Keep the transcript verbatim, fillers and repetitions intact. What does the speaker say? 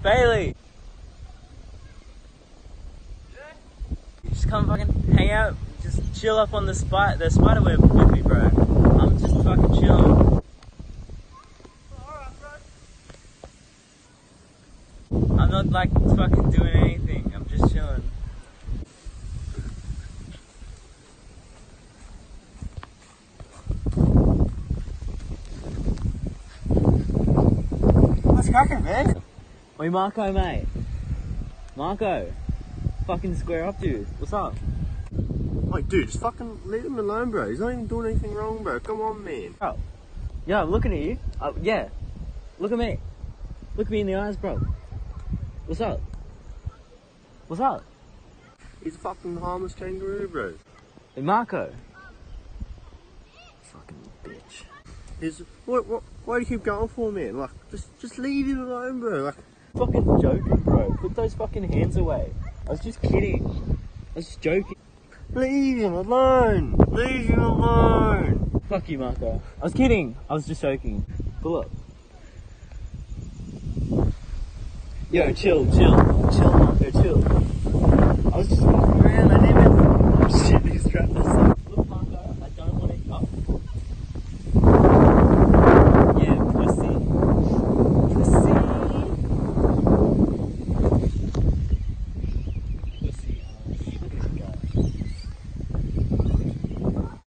Bailey! Just come fucking hang out, just chill up on the spot, the spider web with me, bro. I'm just fucking chilling. I'm not like fucking doing anything, I'm just chilling. What's cracking, man? Oi, Marco, mate. Marco. Fucking square up, dude. What's up? Like, dude, just fucking leave him alone, bro. He's not even doing anything wrong, bro. Come on, man. Bro. Yeah, I'm looking at you. Uh, yeah. Look at me. Look me in the eyes, bro. What's up? What's up? He's a fucking harmless kangaroo, bro. Hey, Marco. Fucking bitch. He's, what, what, why do you keep going for, man? Like, just, just leave him alone, bro. Like, Fucking joking, bro. Put those fucking hands away. I was just kidding. I was just joking. leave him alone. Leave him alone. Fuck you, Marco. I was kidding. I was just joking. Pull up. Yo, chill, chill. Chill, Marco, chill.